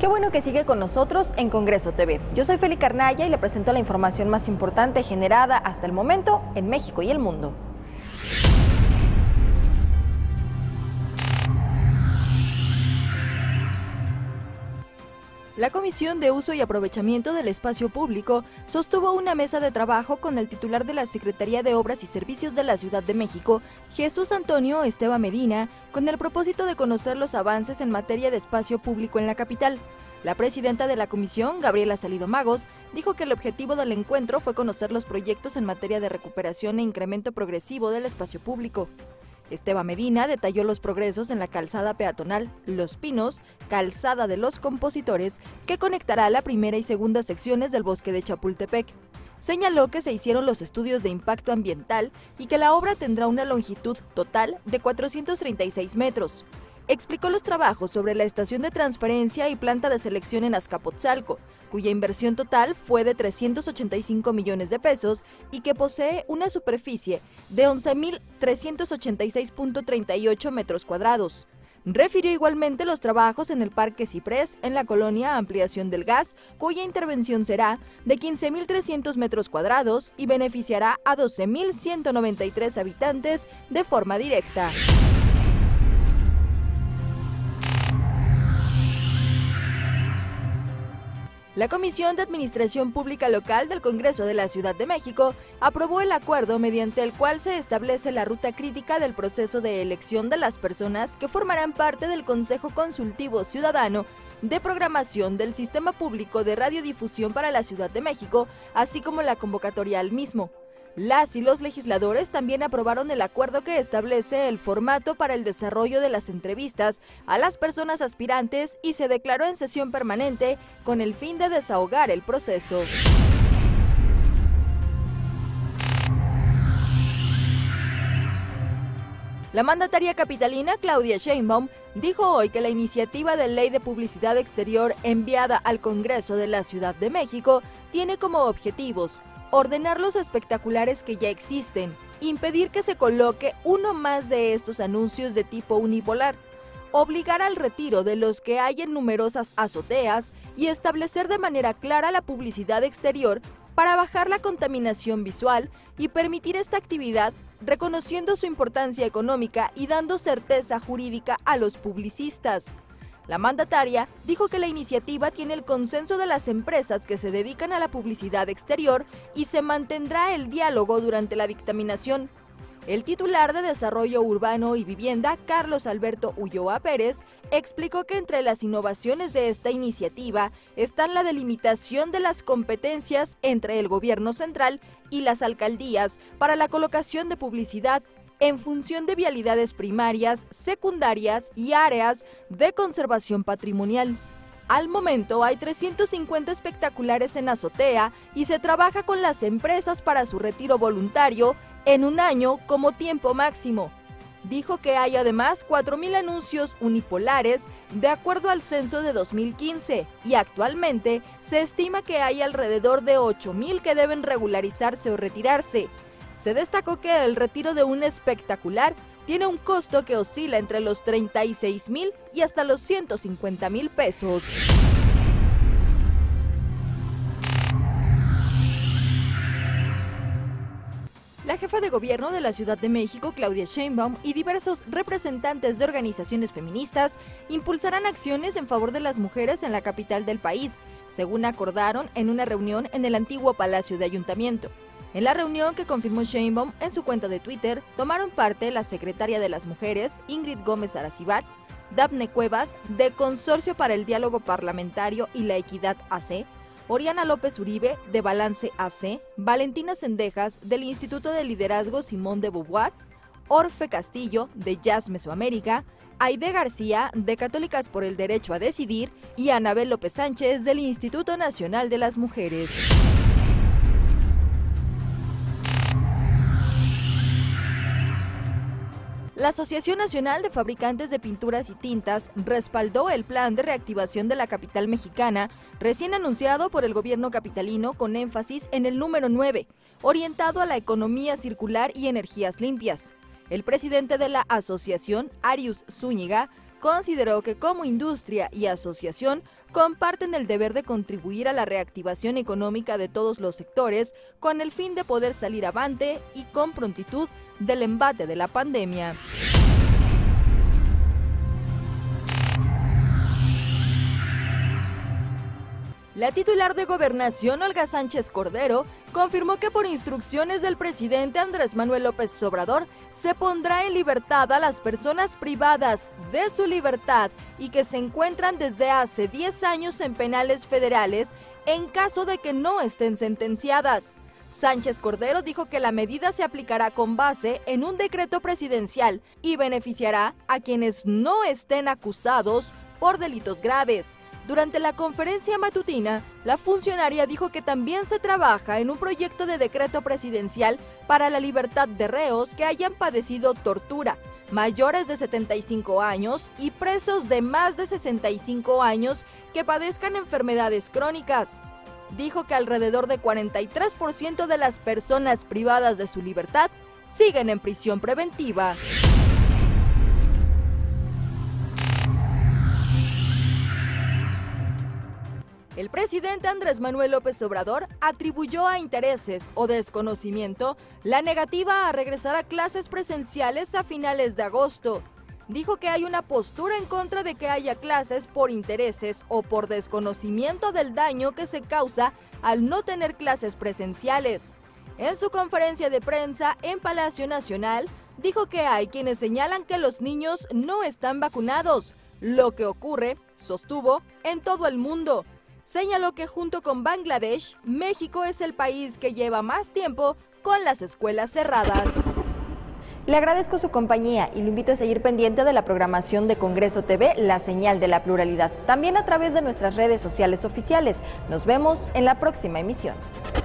Qué bueno que sigue con nosotros en Congreso TV. Yo soy Feli Carnaya y le presento la información más importante generada hasta el momento en México y el mundo. La Comisión de Uso y Aprovechamiento del Espacio Público sostuvo una mesa de trabajo con el titular de la Secretaría de Obras y Servicios de la Ciudad de México, Jesús Antonio Esteban Medina, con el propósito de conocer los avances en materia de espacio público en la capital. La presidenta de la comisión, Gabriela Salido Magos, dijo que el objetivo del encuentro fue conocer los proyectos en materia de recuperación e incremento progresivo del espacio público. Esteban Medina detalló los progresos en la calzada peatonal Los Pinos, calzada de los Compositores, que conectará la primera y segunda secciones del bosque de Chapultepec. Señaló que se hicieron los estudios de impacto ambiental y que la obra tendrá una longitud total de 436 metros. Explicó los trabajos sobre la estación de transferencia y planta de selección en Azcapotzalco, cuya inversión total fue de 385 millones de pesos y que posee una superficie de 11.386.38 metros cuadrados. Refirió igualmente los trabajos en el Parque Ciprés, en la colonia Ampliación del Gas, cuya intervención será de 15.300 metros cuadrados y beneficiará a 12.193 habitantes de forma directa. La Comisión de Administración Pública Local del Congreso de la Ciudad de México aprobó el acuerdo mediante el cual se establece la ruta crítica del proceso de elección de las personas que formarán parte del Consejo Consultivo Ciudadano de Programación del Sistema Público de Radiodifusión para la Ciudad de México, así como la convocatoria al mismo. Las y los legisladores también aprobaron el acuerdo que establece el formato para el desarrollo de las entrevistas a las personas aspirantes y se declaró en sesión permanente con el fin de desahogar el proceso. La mandataria capitalina Claudia Sheinbaum dijo hoy que la iniciativa de ley de publicidad exterior enviada al Congreso de la Ciudad de México tiene como objetivos ordenar los espectaculares que ya existen, impedir que se coloque uno más de estos anuncios de tipo unipolar, obligar al retiro de los que hay en numerosas azoteas y establecer de manera clara la publicidad exterior para bajar la contaminación visual y permitir esta actividad reconociendo su importancia económica y dando certeza jurídica a los publicistas. La mandataria dijo que la iniciativa tiene el consenso de las empresas que se dedican a la publicidad exterior y se mantendrá el diálogo durante la dictaminación. El titular de Desarrollo Urbano y Vivienda, Carlos Alberto Ulloa Pérez, explicó que entre las innovaciones de esta iniciativa están la delimitación de las competencias entre el gobierno central y las alcaldías para la colocación de publicidad en función de vialidades primarias, secundarias y áreas de conservación patrimonial. Al momento hay 350 espectaculares en azotea y se trabaja con las empresas para su retiro voluntario en un año como tiempo máximo. Dijo que hay además 4.000 anuncios unipolares de acuerdo al censo de 2015 y actualmente se estima que hay alrededor de 8.000 que deben regularizarse o retirarse. Se destacó que el retiro de un espectacular tiene un costo que oscila entre los 36,000 y hasta los 150,000 pesos. La jefa de gobierno de la Ciudad de México, Claudia Sheinbaum, y diversos representantes de organizaciones feministas impulsarán acciones en favor de las mujeres en la capital del país, según acordaron en una reunión en el antiguo Palacio de Ayuntamiento. En la reunión que confirmó Sheinbaum en su cuenta de Twitter, tomaron parte la secretaria de las Mujeres, Ingrid Gómez Aracibar, Dafne Cuevas, de Consorcio para el Diálogo Parlamentario y la Equidad AC, Oriana López Uribe, de Balance AC, Valentina Cendejas, del Instituto de Liderazgo Simón de Beauvoir, Orfe Castillo, de Jazz Mesoamérica, Aide García, de Católicas por el Derecho a Decidir, y Anabel López Sánchez, del Instituto Nacional de las Mujeres. La Asociación Nacional de Fabricantes de Pinturas y Tintas respaldó el plan de reactivación de la capital mexicana, recién anunciado por el gobierno capitalino con énfasis en el número 9, orientado a la economía circular y energías limpias. El presidente de la asociación, Arius Zúñiga, consideró que como industria y asociación comparten el deber de contribuir a la reactivación económica de todos los sectores con el fin de poder salir avante y con prontitud del embate de la pandemia. La titular de Gobernación, Olga Sánchez Cordero, confirmó que por instrucciones del presidente Andrés Manuel López Obrador se pondrá en libertad a las personas privadas de su libertad y que se encuentran desde hace 10 años en penales federales en caso de que no estén sentenciadas. Sánchez Cordero dijo que la medida se aplicará con base en un decreto presidencial y beneficiará a quienes no estén acusados por delitos graves. Durante la conferencia matutina, la funcionaria dijo que también se trabaja en un proyecto de decreto presidencial para la libertad de reos que hayan padecido tortura, mayores de 75 años y presos de más de 65 años que padezcan enfermedades crónicas. Dijo que alrededor de 43% de las personas privadas de su libertad siguen en prisión preventiva. El presidente Andrés Manuel López Obrador atribuyó a intereses o desconocimiento la negativa a regresar a clases presenciales a finales de agosto. Dijo que hay una postura en contra de que haya clases por intereses o por desconocimiento del daño que se causa al no tener clases presenciales. En su conferencia de prensa en Palacio Nacional, dijo que hay quienes señalan que los niños no están vacunados, lo que ocurre, sostuvo, en todo el mundo. Señaló que junto con Bangladesh, México es el país que lleva más tiempo con las escuelas cerradas. Le agradezco su compañía y lo invito a seguir pendiente de la programación de Congreso TV, La Señal de la Pluralidad, también a través de nuestras redes sociales oficiales. Nos vemos en la próxima emisión.